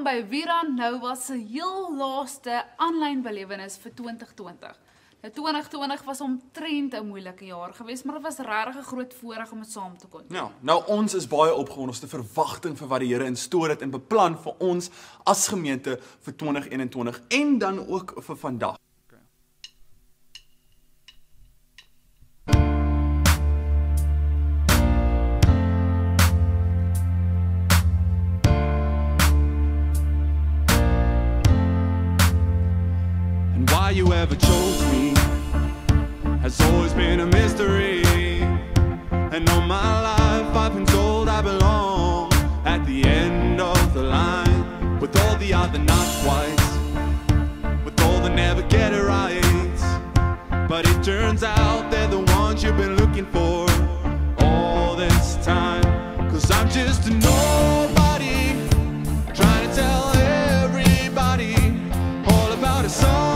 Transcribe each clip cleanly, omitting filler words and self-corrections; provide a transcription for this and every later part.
by Viran Nova se heel laaste aanlyn belewenis vir 2020. Nou 2020 was omtrent 'n moeilike jaar geweest, maar dit was regtig 'n groot voorreg om dit saam te kon doen. Ja, nou ons is baie opgewonde, ons het 'n verwagting vir wat die Here in store het en beplan vir ons as gemeente vir 2021 en dan ook vir vandag. Why you ever chose me has always been a mystery. And all my life I've been told I belong at the end of the line, with all the other not quite, with all the never get it right. But it turns out they're the ones you've been looking for all this time. 'Cause I'm just a nobody, trying to tell everybody all about a song.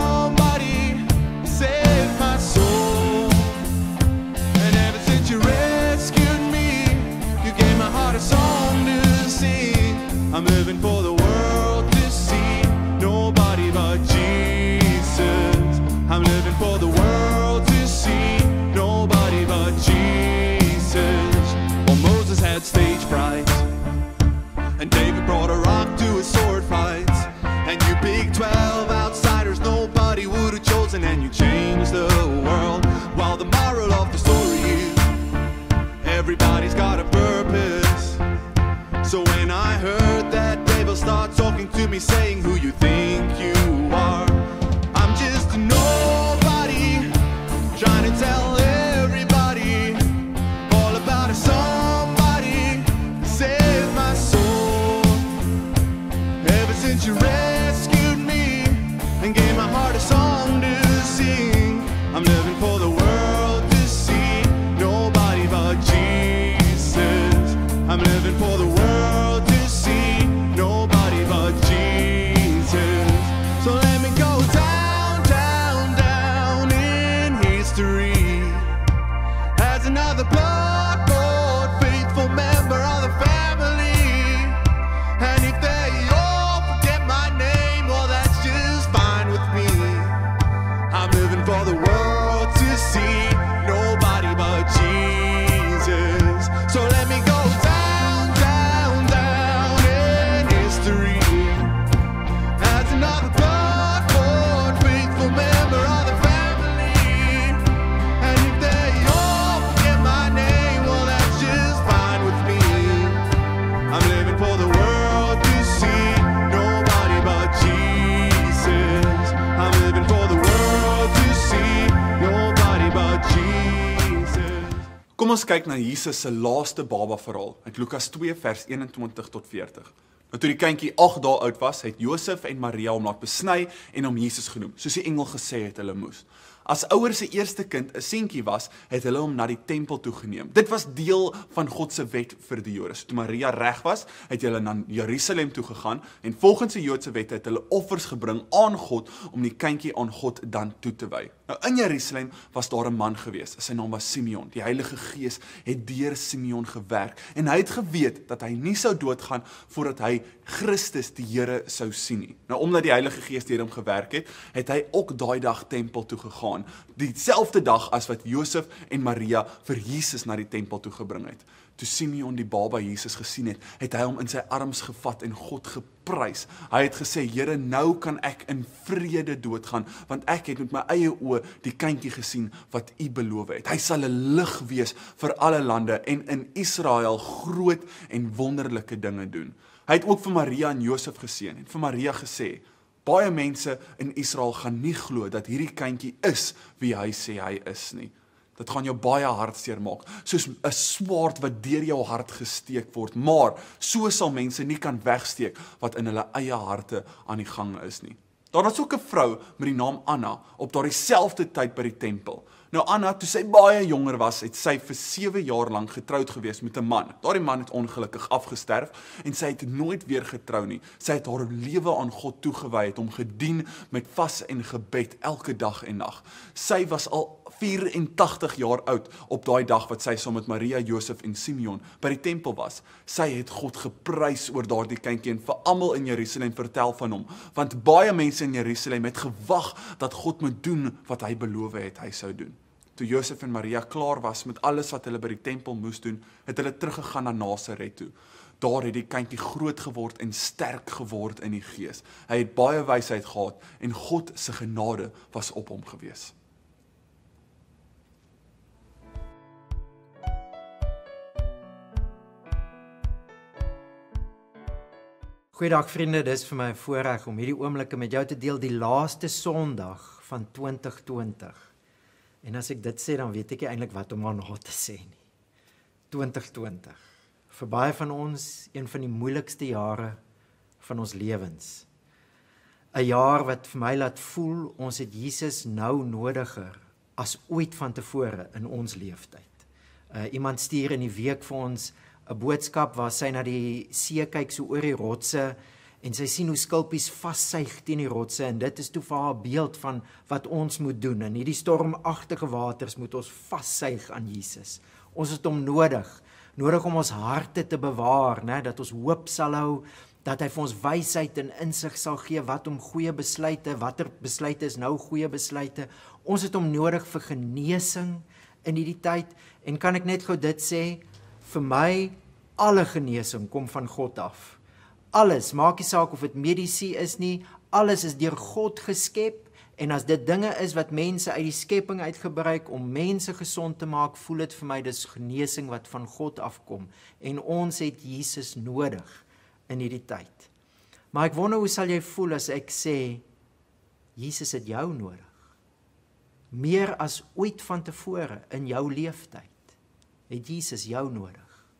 I'm living for the world to see, nobody but Jesus. I'm living for the world to see, nobody but Jesus. Well, Moses had stage fright, and David brought a rock to a sword fight. And you big 12 outsiders, nobody would have chosen, and you changed the world. While the moral of the story is, everybody's got a purpose. So when I heard that, devil start talking to me, saying who you think you are. I'm just a nobody, trying to tell everybody all about a somebody that saved my soul. Ever since you rescued me and gave my heart a song to sing, I'm living for the world to see, nobody but Jesus. I'm living for the world. Another blood-bought, faithful member of the family. And if they all forget my name, well, that's just fine with me. I'm living for the world to see, nobody but Jesus. So let me go down, down, down in history as another blood-bought, faithful member of the family. Kom ons kyk na Jesus se laaste baba verhaal uit Lukas 2 vers 21 tot 40. Nou toe die kindjie 8 dae oud was, het Josef en Maria hom laat besny en hom Jesus genoem, soos die engel gesê het hulle moes. As ouers se eerste kind 'n seentjie was, het hulle hom na die tempel toe geneem. Dit was deel van God se wet vir die Jode. So toe Maria reg was, het hulle na Jerusalem toe gegaan en volgens die Joodse wet het hulle offers gebring aan God om die kindjie aan God dan toe te wy. Nou in Jerusalem was daar 'n man gewees. Sy naam was Simeon. Die Heilige Gees het deur Simeon gewerk en hy het geweet dat hy nie sou doodgaan voordat hy Christus die Here sou sien nie. Nou omdat die Heilige Gees deur hom gewerk het, het hy ook daai dag tempel toe gegaan. Dieselfde dag as wat Josef en Maria vir Jesus na die tempel toe gebring het. Toe Simeon die baba Jesus gesien het, het hy hom in sy arms gevat en God geprys. Hy het gesê, Here, nou kan ek in vrede doodgaan, want ek het met my eie oë die kindjie gesien wat U beloof het. Hy sal 'n lig wees vir alle lande en in Israel groot en wonderlike dinge doen. Hy het ook vir Maria en Josef geseën en vir Maria gesê, baie mense in Israel gaan nie glo dat hierdie kindjie is wie hy sê hy is nie. Dit gaan jou baie hartseer maak, soos 'n swaard wat deur jou hart gesteek word, maar so sal mense nie kan wegsteek wat in hulle eie harte aan die gang is nie. Daar was ook 'n vrou met die naam Anna op daardie selfde tyd by die tempel. Nou Anna, toe sy baie jonger was, het sy vir 7 jaar lank getroud gewees met 'n man. Daardie man het ongelukkig afgesterf en sy het nooit weer getrou nie. Sy het haar lewe aan God toegewy, het hom gedien met vas en gebed elke dag en nag. Sy was al 84 jaar oud op daai dag wat sy saam met Maria, Josef en Simeon by die tempel was. Sy het God geprys oor daardie kindjie en vir almal in Jerusalem vertel van hom, want baie mense in Jerusalem het gewag dat God moet doen wat hy beloof het hy sou doen. Toe Josef en Maria klaar was met alles wat hulle by die tempel moes doen, het hulle teruggegaan na Nasaret toe. Daar het die kindjie groot geword en sterk geword in die gees. Hy het baie wysheid gehad en God se genade was op hom gewees. Goeiedag vriende, dis vir my 'n voorreg om hierdie oomblikke met jou te deel, die laaste Sondag van 2020. En as ek dit sê, dan weet ek nie eintlik wat om daarna te sê nie. 2020. Vir baie van ons, een van die moeilikste jare van ons lewens. 'n Jaar wat vir my laat voel, ons het Jesus nou nodiger as ooit van tevore in ons leeftyd. Iemand stuur in die week vir ons 'n boodskap waar sy na die see kyk so oor die rotse en sy sien hoe skulpies vassuig teen die rotse en dit is toe vir haar 'n beeld van wat ons moet doen. In hierdie stormagtige waters moet ons vassuig aan Jesus. Ons het hom nodig om ons harte te bewaar, né, dat ons hoop sal hou, dat hy vir ons wysheid en insig sal gee wat om goeie besluite, watter besluite is nou goeie besluite. Ons het hom nodig vir genesing in hierdie tyd en kan ek net gou dit sê, vir my, alle genesing kom van God af. Alles, maak nie saak of dit mediese is nie, alles is deur God geskep, en as dit dinge is wat mense uit die skepping uitgebruik om mense gesond te maak, voel dit vir my, dis genesing wat van God afkom, en ons het Jesus nodig in hierdie tyd. Maar ek wonder, hoe sal jy voel as ek sê, Jesus het jou nodig, meer as ooit van tevore in jou leeftyd, het Jesus jou nodig.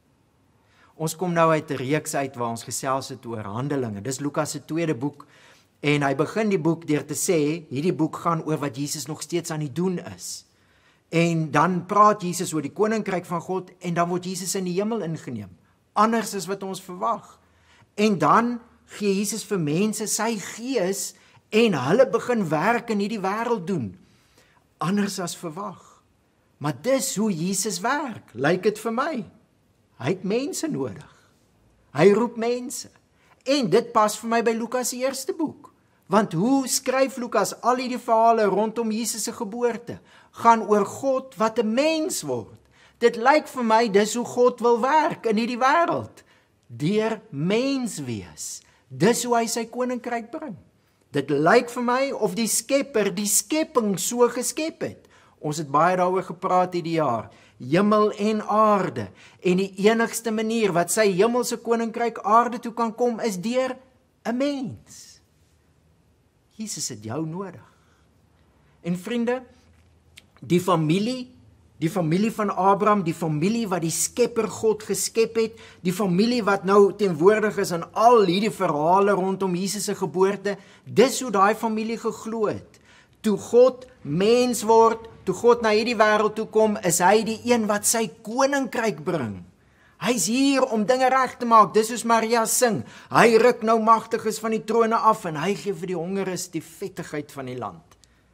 Ons kom nou uit 'n reeks uit waar ons gesels het oor Handelinge. Dis Lukas se tweede boek en hy begin die boek deur te sê, hierdie boek gaan oor wat Jesus nog steeds aan die doen is. En dan praat Jesus oor die koninkryk van God en dan word Jesus in die hemel ingeneem. Anders as wat ons verwag. En dan gee Jesus vir mense sy gees en hulle begin werk in hierdie wêreld doen. Anders as verwag. Maar dis hoe Jesus werk, lyk dit vir my. Hy het mense nodig. Hy roep mense. En dit pas vir my by Lukas se eerste boek. Want hoe skryf Lukas al hierdie verhale rondom Jesus se geboorte? Gaan oor God wat 'n mens word. Dit lyk vir my dis hoe God wil werk in hierdie wêreld. Deur mens wees. Dis hoe hy sy koninkryk bring. Dit lyk vir my of die Skepper die skepping so geskep het. Ons het baie daaroor gepraat hierdie jaar. Hemel en aarde. En die enigste manier wat sy hemelse koninkryk aarde toe kan kom is deur 'n mens. Jesus het jou nodig. En vriende, die familie van Abraham, die familie wat die Skepper God geskep het, die familie wat nou teenwoordig is in al hierdie verhale rondom Jesus se geboorte, dis hoe daai familie geglo het. Toe God mens word, toe God na hierdie wêreld toe kom, is hy die een wat sy koninkryk bring. Hy's hier om dinge reg te maak, dis soos Maria sing. Hy ruk nou magtiges van die trone af en hy gee vir die hongeres die vettigheid van die land.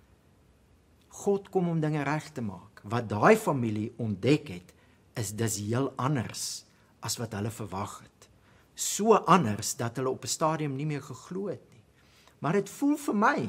God kom om dinge reg te maak. Wat daai familie ontdek het, is dis heel anders as wat hulle verwag het. So anders dat hulle op 'n stadium nie meer geglo het nie. Maar dit voel vir my,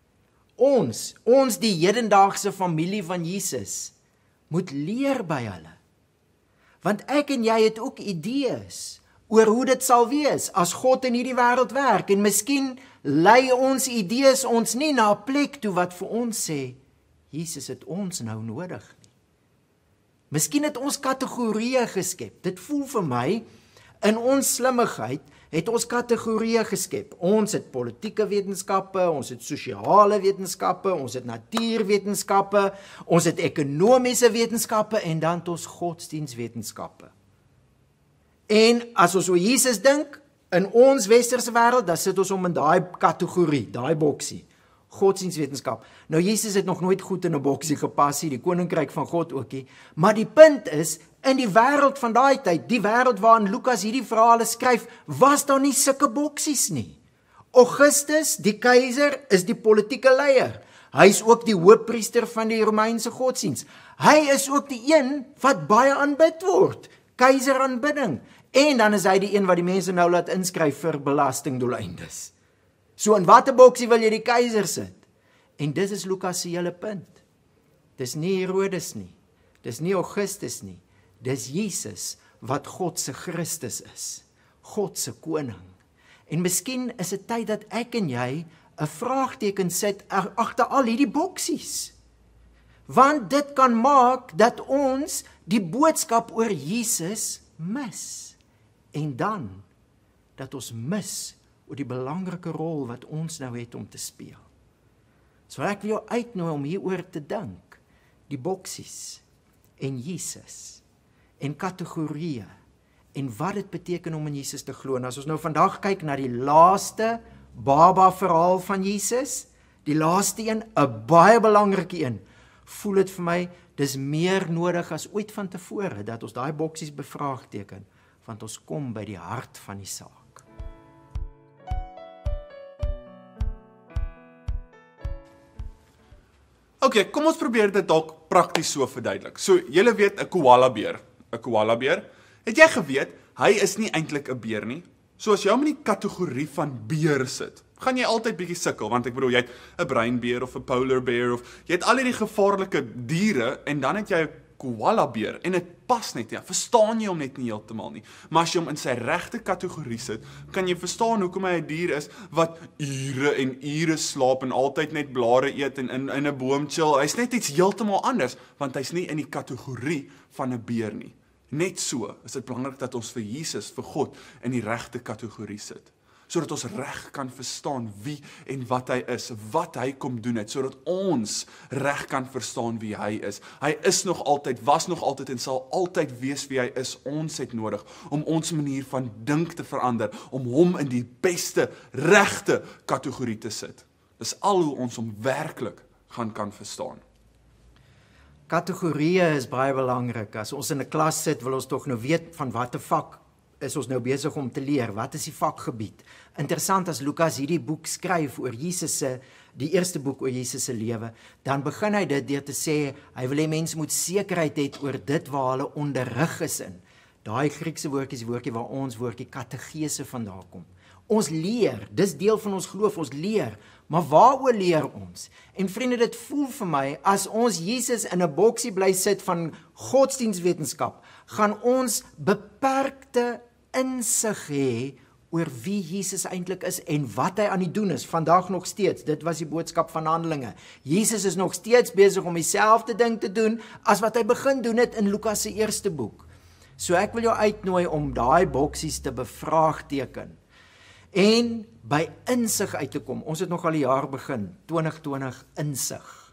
ons die hedendaagse familie van Jesus, moet leer by hulle. Want ek en jy het ook idees oor hoe dit sal wees as God in hierdie wêreld werk. En miskien lei ons idees ons nie na 'n plek toe wat vir ons sê, Jesus het ons nou nodig nie. Miskien het ons kategorieë geskep. Dit voel vir my, in ons slimmigheid, het ons kategorieë geskep. Ons het politieke wetenskappe, ons het sosiale wetenskappe, ons het natuurwetenskappe, ons het ekonomiese wetenskappe en dan het ons godsdienstwetenskappe. En as ons oor Jesus dink, in ons westerse wêreld, dan sit ons om in daai kategorie, daai boksie. Godsdienstwetenskap. Nou Jesus het nog nooit goed in 'n boksie gepas nie, die koninkryk van God ookie, maar die punt is, in die wêreld van daai tyd, die wêreld waarin Lukas hierdie verhale skryf, was daar nie sulke boksies nie. Augustus, die keiser, is die politieke leier. Hy is ook die hoofpriester van die Romeinse godsdiens. Hy is ook die een wat baie aanbid word. Keiseraanbidding. En dan is hy die een wat die mense nou laat inskryf vir belastingdoeleindes. So in watter boksie wil jy die keiser sit? En dit is Lukas se hele punt. Dis nie Herodes nie. Dis nie Augustus nie. Dis Jesus wat God se Christus is. God se koning. En miskien is dit tyd dat ek en jy 'n vraagteken sit agter al hierdie boksies. Want dit kan maak dat ons die boodskap oor Jesus mis. En dan dat ons mis oor die belangrike rol wat ons nou het om te speel. So ek wil jou uitnooi om hieroor te dink. Die boksies en Jesus en kategorieë en wat dit beteken om in Jesus te glo. En as ons nou vandag kyk na die laaste baba verhaal van Jesus, die laaste een, 'n baie belangrike een, voel dit vir my, dis meer nodig as ooit van tevore, dat ons daai boksies bevraagteken, want ons kom by die hart van die saak. Okay, kom ons probeer dit dalk prakties so verduidelik. So, julle weet 'n koala-beer. 'n Koala-beer. Het jy geweet, hy is nie eintlik 'n beer nie? So as jy hom in die kategorie van beer sit, gaan jy altyd bietjie sukkel, want ek bedoel, jy het 'n breinbeer of 'n polar bear of jy het al hierdie gevaarlike diere en dan het jy 'n koala-beer en dit pas net nie. Verstaan jy hom net nie heeltemal nie. Maar as jy hom in sy regte kategorie sit, kan jy verstaan hoekom hy 'n dier is wat ure en ure slaap en altyd net blare eet en in 'n boom chill. Hy's net iets heeltemal anders, want hy's nie in die kategorie van 'n beer nie. Net so is dit belangrik dat ons vir Jesus, vir God, in die regte kategorie sit. Sodat ons reg kan verstaan wie en wat hy is, wat hy kom doen het, sodat ons reg kan verstaan wie hy is. Hy is nog altyd, was nog altyd en sal altyd wees wie hy is. Ons het nodig om ons manier van dink te verander, om hom in die beste, regte kategorie te sit. Dis al hoe ons hom werklik kan verstaan. Kategorieë is baie belangrik. As ons in 'n klas sit, wil ons tog nou weet van watter vak is ons nou besig om te leer. Wat is die vakgebied? Interessant, as Lukas hierdie boek skryf oor Jesus se, die eerste boek oor Jesus se lewe, dan begin hy dit deur te sê, hy wil hê mense moet sekerheid hê oor dit waar hulle onderrig is in. Daai Griekse woordjie is die woordjie waar ons woordjie kategese vandaan kom. Ons leer, dis deel van ons geloof, ons leer, maar waaroor leer ons? En vriende, dit voel vir my, as ons Jesus in 'n boksie bly sit van godsdienstwetenskap, gaan ons beperkte insig hê oor wie Jesus eintlik is en wat hy aan die doen is, vandag nog steeds. Dit was die boodskap van Handelinge. Jesus is nog steeds besig om dieselfde ding te doen, as wat hy begin doen het in Lukas se eerste boek. So ek wil jou uitnooi om daai boksies te bevraagteken. En by insig uit te kom. Ons het nog al die jaar begin, 2020 insig.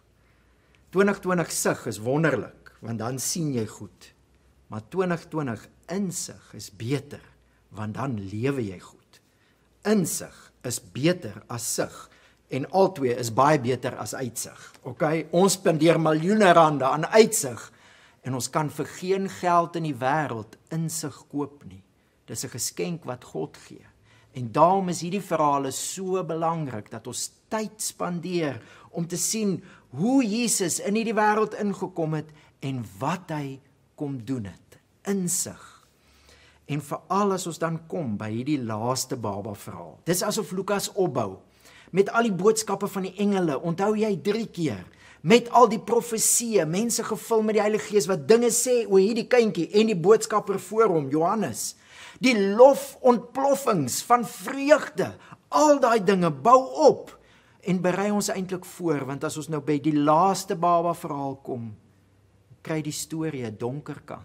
2020 sig is wonderlik, want dan sien jy goed. Maar 2020 insig is beter, want dan lewe jy goed. Insig is beter as sig, en albei is baie beter as uitsig. Okay? Ons spandeer miljoene rande aan uitsig, en ons kan vir geen geld in die wêreld insig koop nie. Dis 'n geskenk wat God gee. En daarom is hierdie verhale so belangrik, dat ons tyd spandeer om te sien hoe Jesus in hierdie wêreld ingekom het en wat hy kom doen het. Insig. En veral as ons dan kom by hierdie laaste baba verhaal. Dis asof Lukas opbou met al die boodskappe van die engele. Onthou jy 3 keer met al die profesieë, mense gevul met die Heilige Gees wat dinge sê oor hierdie kindjie en die boodskapper voor hom, Johannes. Die lofontploffings van vreugde, al daai dinge bou op en berei ons eintlik voor, want as ons nou by die laaste baba verhaal kom, kry die storie 'n donker kant.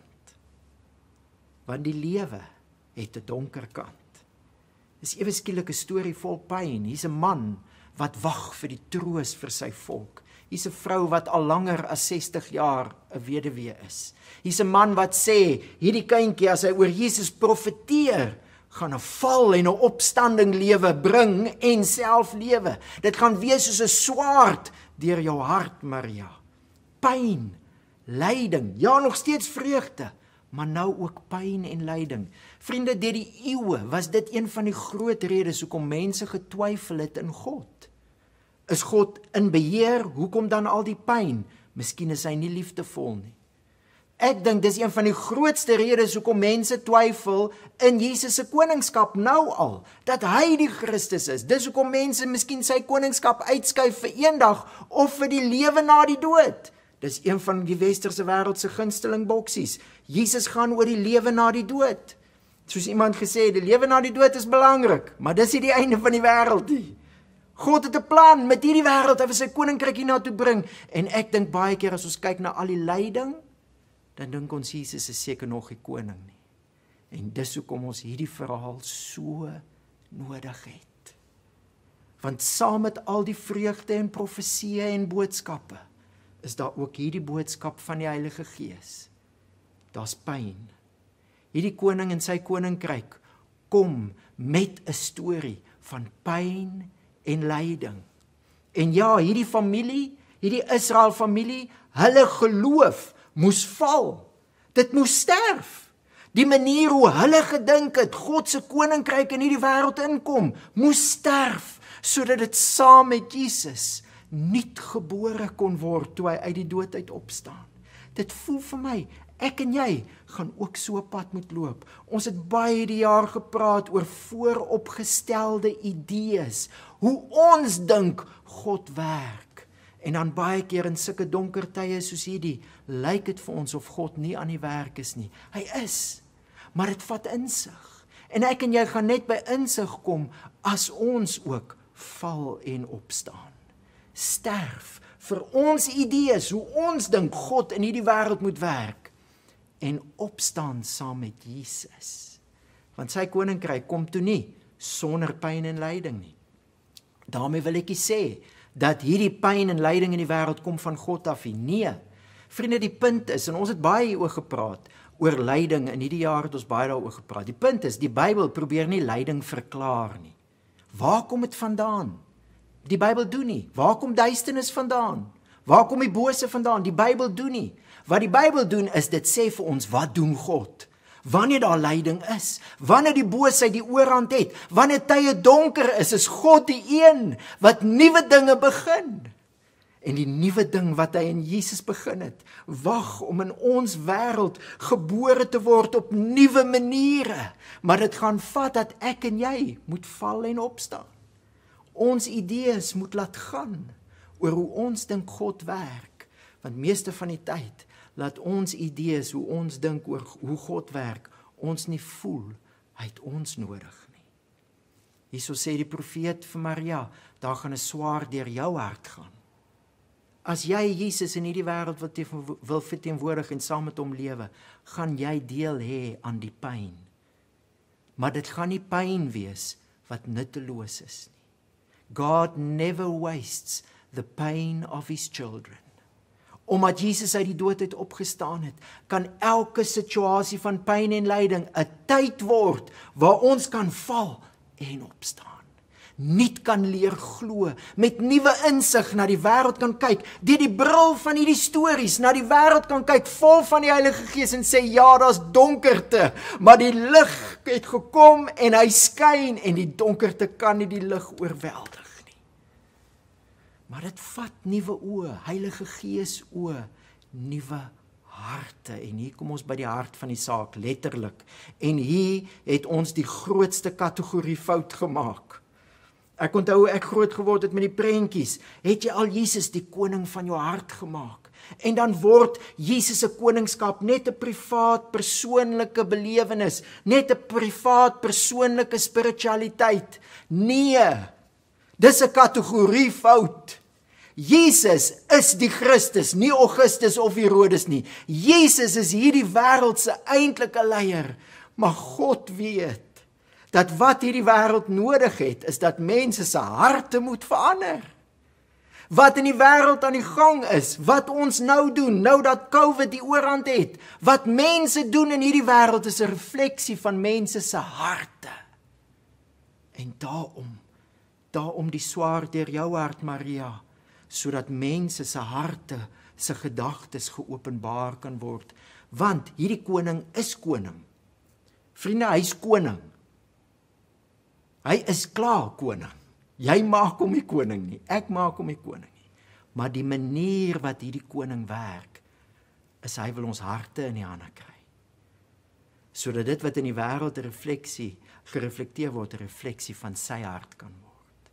Want die lewe het 'n donker kant. Dis ewe skielik 'n storie vol pyn. Hier's 'n man wat wag vir die troos vir sy volk. Hier's 'n vrou wat al langer as 60 jaar 'n weduwee is. Hier's 'n man wat sê, hierdie kindjie as hy oor Jesus profeteer, gaan 'n val en 'n opstanding lewe bring en self lewe. Dit gaan wees soos 'n swaard deur jou hart, Maria. Pyn, lyding, ja, nog steeds vreugde, maar nou ook pyn en lyding. Vriende, deur die eeue was dit een van die groot redes hoekom mense getwyfel het in God. Is God in beheer? Hoekom dan al die pyn? Miskien is hy nie liefdevol nie. Ek dink dis een van die grootste redes hoekom mense twyfel in Jesus se koningskap nou al, dat hy die Christus is. Dis hoekom mense miskien sy koningskap uitskuif vir eendag of vir die lewe na die dood. Dis een van die westerse wêreld se gunsteling boksies. Jesus gaan oor die lewe na die dood. Soos iemand gesê, die lewe na die dood is belangrik, maar dis nie die einde van die wêreld nie. God het 'n plan met hierdie wêreld, hy wil sy koninkryk hiernatoe bring. En ek dink baie keer as ons kyk na al die lyding, dan dink ons Jesus is seker nog die koning nie. En dis hoekom ons hierdie verhaal so nodig het. Want saam met al die vreugde en profesieë en boodskappe, is daar ook hierdie boodskap van die Heilige Gees. Daar's pyn. Hierdie koning en sy koninkryk kom met 'n storie van pyn en lyding. En ja, hierdie familie, hierdie Israel familie, hulle geloof moes val. Dit moes sterf. Die manier hoe hulle gedink het, God se koninkryk in hierdie wêreld inkom, moes sterf, sodat dit saam met Jesus nuut gebore kon word toe hy uit die dood uit opstaan. Dit voel vir my, ek en jy gaan ook so 'n pad moet loop. Ons het baie die jaar gepraat oor vooropgestelde idees, hoe ons dink God werk. En dan baie keer in sulke donker tye soos hierdie, lyk dit vir ons of God nie aan die werk is nie. Hy is, maar dit vat insig. En ek en jy gaan net by insig kom as ons ook val en opstaan. Sterf vir ons idees, hoe ons dink God in hierdie wêreld moet werk, en opstaan saam met Jesus. Want sy koninkryk kom toe nie sonder pyn en lyding nie. Daarmee wil ek nie sê dat hierdie pyn en lyding in die wêreld kom van God af nie. Nee. Vriende, die punt is, en ons het baie hieroor gepraat, oor lyding, in hierdie jaar het ons baie daaroor gepraat. Die punt is, die Bybel probeer nie lyding verklaar nie. Waar kom dit vandaan? Die Bybel doen nie. Waar kom duisternis vandaan? Waar kom die bose vandaan? Die Bybel doen nie. Wat die Bybel doen is, dit sê vir ons, wat doen God? Wanneer daar lyding is, wanneer die boosheid die oorhand het, wanneer tye donker is God die een wat nuwe dinge begin. En die nuwe ding wat hy in Jesus begin het, wag om in ons wêreld gebore te word op nuwe maniere. Maar dit gaan vat dat ek en jy moet val en opstaan. Ons idees moet laat gaan oor hoe ons dink God werk. Want meeste van die tyd laat ons idees, hoe ons dink oor hoe God werk, ons nie voel, hy het ons nodig nie. Hierso sê die profeet vir Maria, daar gaan 'n swaard deur jou hart gaan. As jy Jesus in hierdie wêreld wil verteenwoordig en saam met hom lewe, gaan jy deel hê aan die pyn. Maar dit gaan nie pyn wees wat nutteloos is nie. God never wastes the pain of his children. Omdat Jesus uit die dood uit opgestaan het, kan elke situasie van pyn en lyding 'n tyd word waar ons kan val en opstaan. Nuut kan leer glo, met nuwe insig na die wêreld kan kyk, deur die bril van hierdie stories na die wêreld kan kyk, vol van die Heilige Gees en sê, ja, daar's donkerte, maar die lig het gekom en hy skyn en die donkerte kan nie die lig oorweldig nie. Maar dit vat nuwe oë, Heilige Gees oë, nuwe harte. En hier kom ons by die hart van die saak, letterlik. En hier het ons die grootste kategorie fout gemaak. Ek onthou hoe ek groot geword het met die prentjies. Het jy al Jesus die koning van jou hart gemaak? En dan word Jesus se koningskap net 'n privaat persoonlike belewenis, net 'n privaat persoonlike spiritualiteit. Nee, dis 'n kategorie fout. Jesus is die Christus, nie Augustus of Herodes nie. Jesus is hierdie wêreld se eintlike leier, maar God weet dat wat hierdie wêreld nodig het, is dat mense se harte moet verander. Wat in die wêreld aan die gang is, wat ons nou doen, nou dat COVID die oorhand het, wat mense doen in hierdie wêreld is 'n refleksie van mense se harte. En daarom die swaard deur jou hart, Maria, sodat mense se harte, se gedagtes geopenbaar kan word. Want hierdie koning is koning. Vriende, hy's koning. Hy is klaar koning. Jy maak hom nie koning nie, ek maak hom nie koning nie. Maar die manier wat hierdie koning werk, is hy wil ons harte in die hande kry. Sodat dit wat in die wêreld 'n refleksie, gereflekteer word, 'n refleksie van sy hart kan word.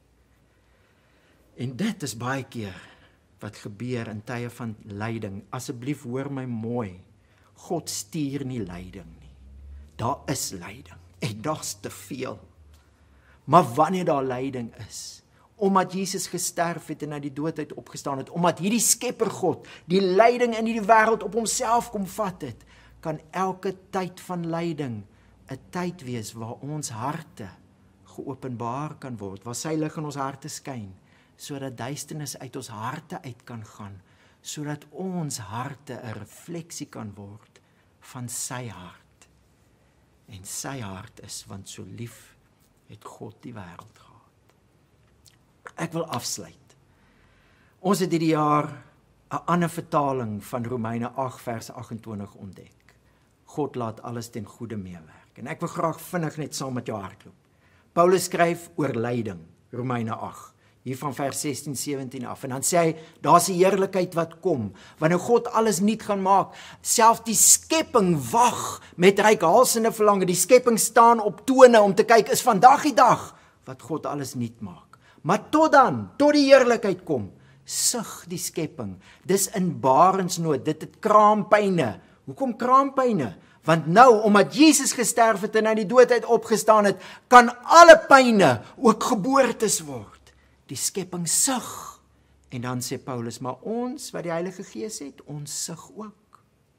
En dit is baie keer wat gebeur in tye van lyding. Asseblief hoor my mooi. God stuur nie lyding nie. Daar is lyding en daar's te veel. Maar wanneer daar lyding is, omdat Jesus gesterf het en uit die dood uit opgestaan het, omdat hierdie Skepper God die lyding in hierdie wêreld op homself kom vat het, kan elke tyd van lyding 'n tyd wees waar ons harte geopenbaar kan word, waar sy lig in ons harte skyn, sodat duisternis uit ons harte uit kan gaan, sodat ons harte 'n refleksie kan word van sy hart. En sy hart is, want so lief het God die wêreld gehad. Ek wil afsluit. Ons het hierdie jaar 'n ander vertaling van Romeine 8 vers 28 ontdek. God laat alles ten goeie meewerk. En ek wil graag vinnig net saam met jou hardloop. Paulus skryf oor lyding, Romeine 8. Hier van vers 16-17 af. En dan sê hy, daar's 'n heerlikheid wat kom, wanneer God alles nuut gaan maak. Self die skepping wag met reikhalsende verlange. Die skepping staan op tone om te kyk, is vandag die dag wat God alles nuut maak. Maar tot dan, tot die heerlikheid kom, sug die skepping. Dis in barensnood, dit het kraampyne. Hoekom kraampyne? Want nou, omdat Jesus gesterf het en uit die dood uit opgestaan het, kan alle pyne ook geboortes word. Die skepping sug. En dan sê Paulus, maar ons wat die Heilige Gees het, ons sug ook.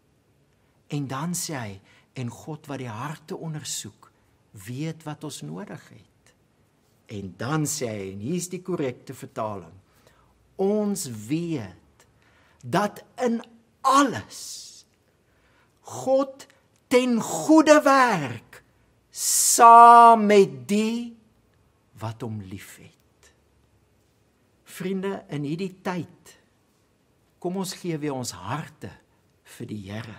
En dan sê hy, en God wat die harte ondersoek, weet wat ons nodig het. En dan sê hy, en hier is die korrekte vertaling, ons weet dat in alles God ten goeie werk saam met die wat hom liefhet. Vriende, in hierdie tyd, kom ons gee weer ons harte vir die Here.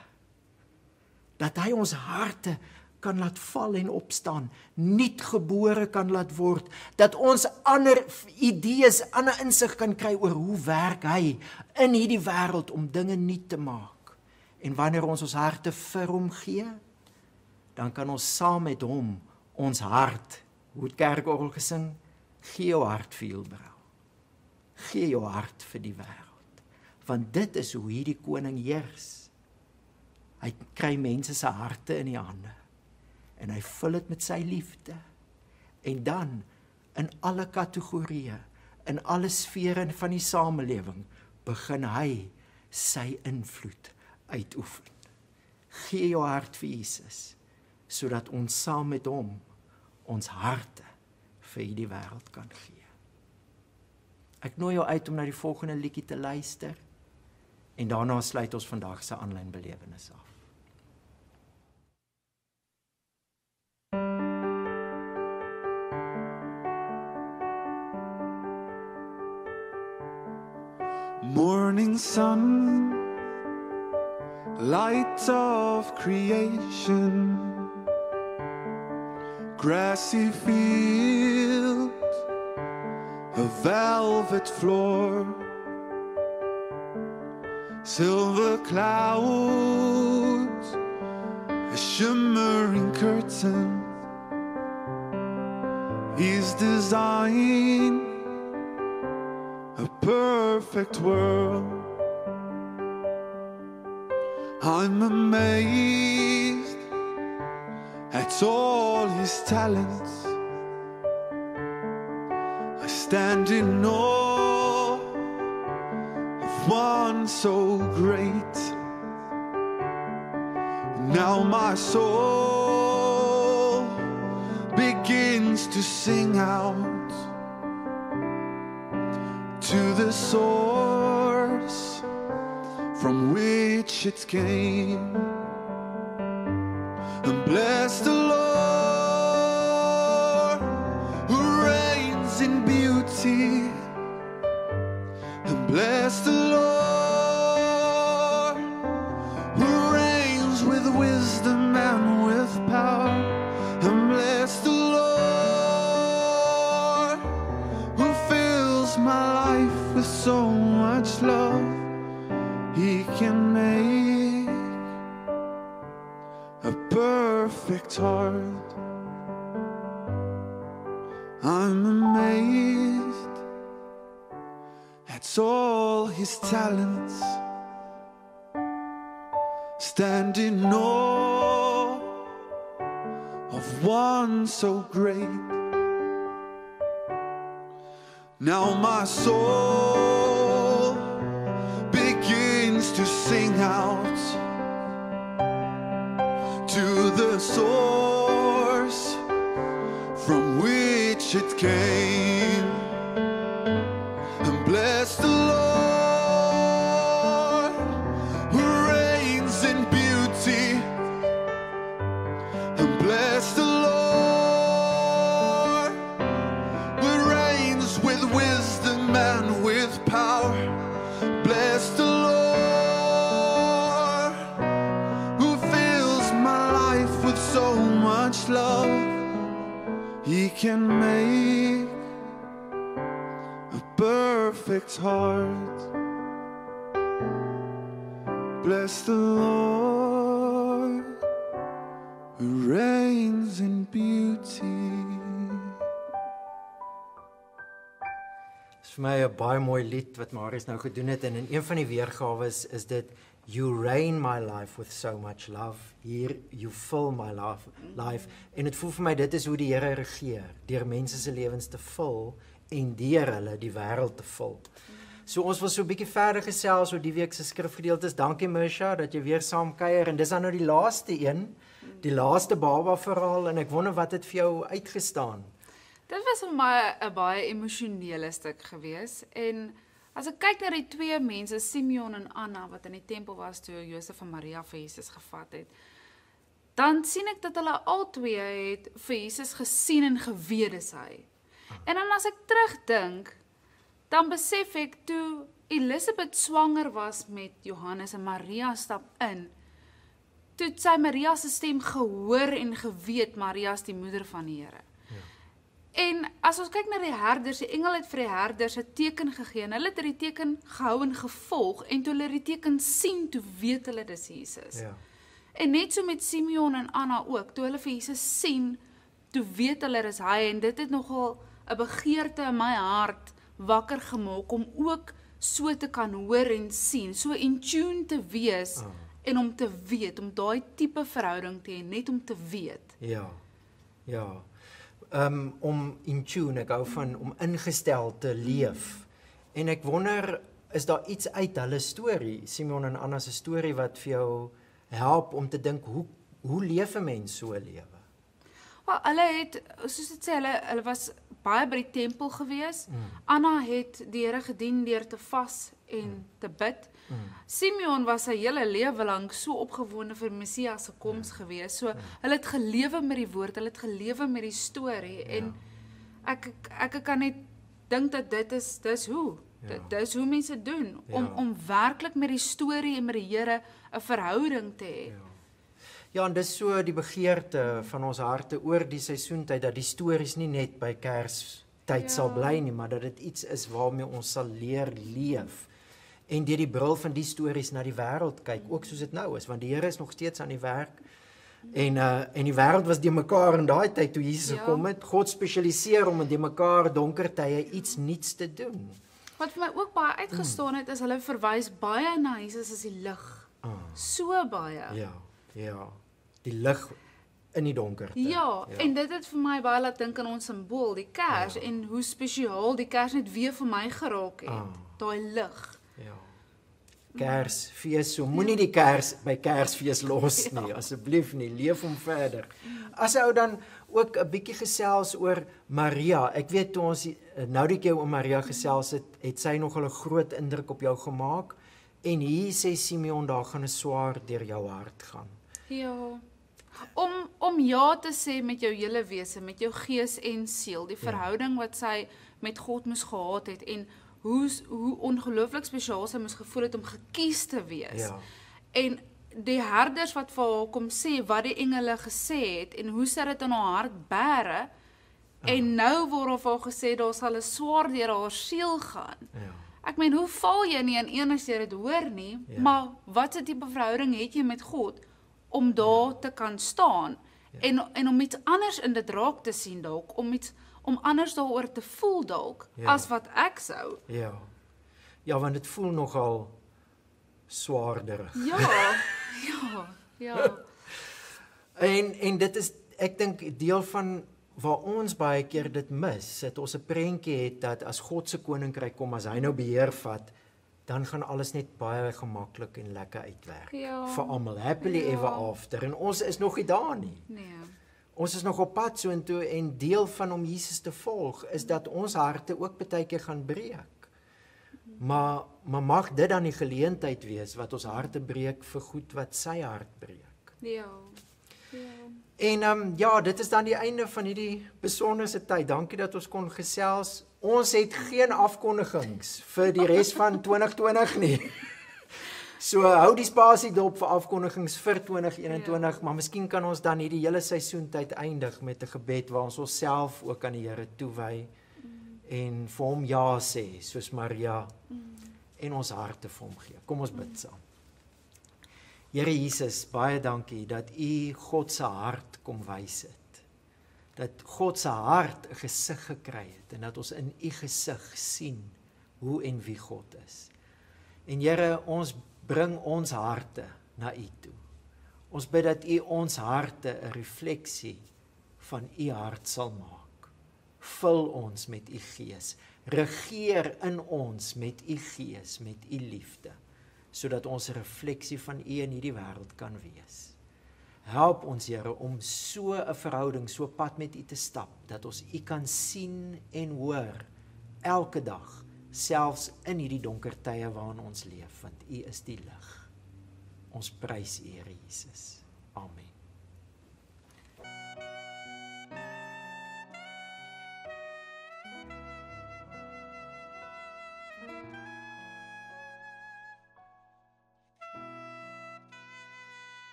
Dat hy ons harte kan laat val en opstaan, nuut gebore kan laat word, dat ons ander idees, ander insig kan kry oor hoe werk hy in hierdie wêreld om dinge nuut te maak. En wanneer ons harte vir hom gee, dan kan ons saam met hom ons hart, hoe het kerkorgel gesing, gee jou hart vir Hillbrow. Gee jou hart vir die wêreld. Want dit is hoe hierdie koning heers. Hy kry mense se harte in die hande. En hy vul dit met sy liefde. En dan, in alle kategorieë, in alle sfere van die samelewing, begin hy sy invloed uitoefen. Gee jou hart vir Jesus, sodat ons saam met hom ons harte vir hierdie wêreld kan gee. Ek nooi jou uit om na die volgende liedjie te luister en daarna sluit ons vandag se aanlyn belewenis af. Morning sun, light of creation, grassy field, a velvet floor, silver clouds, a shimmering curtain. He's designed a perfect world. I'm amazed at all his talents. I stand in awe of one so great. Now my soul begins to sing out to the source from which it came. And bless the Lord who reigns in beauty. And bless the Lord who reigns with wisdom and with power. And bless the Lord who with so much love, He can make a perfect heart. I'm amazed at all His talents, stand in awe of one so great. Now my soul begins to sing out to the source from which it came, and bless the Lord who reigns in beauty, and bless the Lord who reigns with wisdom and with power. Bless the Lord who fills my life with so much love. He can make a perfect heart. Bless the Lord who reigns in beauty. Dit is vir my 'n baie mooi lied wat Marius nou gedoen het, en in een van die weergawe is dit You reign my life with so much love. Hier, you fill my life. En dit voel vir my, dit is hoe die Here regeer, deur mense se lewens te vul en deur hulle die wêreld te vul. So ons wil so 'n bietjie verder gesels oor die week se skrifgedeeltes. Dankie Misha dat jy weer saam kuier, en dis dan nou die laaste een, die laaste baba verhaal, en ek wonder wat het vir jou uitgestaan. Dit was vir my 'n baie emosionele stuk gewees, en as ek kyk na die twee mense, Simeon en Anna, wat in die tempel was toe Josef en Maria vir Jesus gevat het, dan sien ek dat hulle albei het vir Jesus gesien en geweet is hy. En dan as ek terugdink, dan besef ek toe Elisabeth swanger was met Johannes en Maria stap in, toe het sy Maria se stem gehoor en geweet, Maria is die moeder van die Here. En as ons kyk na die herders, die engel het vir die herders 'n teken gegee, en hulle het die teken gehou en gevolg, en toe hulle die teken sien, toe weet hulle dis Jesus. Ja. En net so met Simeon en Anna ook, toe hulle vir Jesus sien, toe weet hulle dis hy, en dit het nogal 'n begeerte in my hart wakker gemaak, om ook so te kan hoor en sien, so in tune te wees, en om te weet, om daai tipe verhouding te hê, net om te weet. Ja, ja. Om in tune, ek hou van om ingestel te leef. En ek wonder, is daar iets uit hulle storie, Simeon en Anna se storie, wat vir jou help om te dink, hoe leef 'n mens so 'n lewe? Wel, hulle het, soos dit sê, hulle was baie by die tempel gewees. Anna het die Here gedien deur te vas en te bid. Simeon was sy hele lewe lank so opgewonde vir Messias se koms gewees. So hulle het gelewe met die woord, hulle het gelewe met die storie, en ek kan net dink dat dis hoe. Dis hoe mense doen, om werklik met die storie en met die Here 'n verhouding te hê. Ja, en dis so die begeerte van ons harte oor die seisoentyd, dat die stories nie net by Kerstyd sal bly nie, maar dat dit iets is waarmee ons sal leer leef. En deur die bril van die stories na die wêreld kyk, ook soos dit nou is, want die Here is nog steeds aan die werk. En die wêreld was die mekaar in daai tyd toe Jesus gekom het. God spesialiseer om in die mekaar donker tye iets nuuts te doen. Wat vir my ook baie uitgestaan het, is hulle verwys baie na Jesus as die lig. So baie. Ja. Die lig in die donkerte. Ja, en dit het vir my baie laat dink aan ons simbool, die Kers, en hoe spesiaal die Kers net weer vir my geraak het. Daai lig. Ja. Kersfees, so moenie die Kers by Kersfees los nie, asseblief nie, leef hom verder. As ou dan ook 'n bietjie gesels oor Maria. Ek weet toe ons nou die keer oor Maria gesels het sy nogal 'n groot indruk op jou gemaak, en hier sê Simeon, daar gaan 'n swaard deur jou hart gaan. Ja. Om ja te sê met jou hele wese, met jou gees en siel, die verhouding wat sy met God moes gehad het, en hoe ongelooflik spesiaal sy moes gevoel het om gekies te wees. Ja. En die herders wat vir haar kom sê wat die engele gesê het, en hoe sy dit in haar hart bære, en nou word haar gesê daar sal 'n swaard deur haar siel gaan. Ja. Ek meen, hoe val jy nie in een as jy dit hoor nie, Ja. maar wat 'n tipe verhouding het jy met God om daar te kan staan en om iets anders in dit raak te sien dalk, om anders daaroor te voel dalk Ja. as wat ek sou. Ja. Ja, want dit voel nogal swaarderig. Ja. En dit is, ek dink, deel van waar ons baie keer dit mis, dat ons 'n prentjie het dat as God se koninkryk kom, as hy nou beheer vat, dan gaan alles net baie gemaklik en lekker uitwerk. Ja. Vir almal, happily Ja. ever after. En ons is nog nie daar nie. Nee. Ons is nog op pad soontoe en deel van om Jesus te volg is dat ons harte ook baie keer gaan breek. Maar mag dit dan die geleentheid wees wat ons harte breek vir goed wat sy hart breek. Ja. En ja, dit is dan die einde van hierdie besonderse tyd. Dankie dat ons kon gesels. Ons het geen afkondigings vir die res van 2020 nie. So hou die spasie dop vir afkondigings vir 2021, maar miskien kan ons dan hierdie hele seisoentyd eindig met 'n gebed waar ons onsself ook aan die Here toewy en vir hom ja sê, soos Maria, en ons harte vir hom gee. Kom ons bid saam. Here Jesus, baie dankie dat U God se hart kom wys het. Dat God se hart 'n gesig gekry het en dat ons in U gesig sien hoe en wie God is. En Here, ons bring ons harte na U toe. Ons bid dat U ons harte 'n refleksie van U hart sal maak. Vul ons met U Gees. Regeer in ons met U Gees, met U liefde, sodat ons 'n refleksie van U in hierdie wêreld kan wees. Help ons, Here, om so 'n verhouding, so pad met U te stap, dat ons U kan sien en hoor elke dag, selfs in hierdie donker tye waarin ons leef, want U is die lig. Ons prys U, Here Jesus. Amen.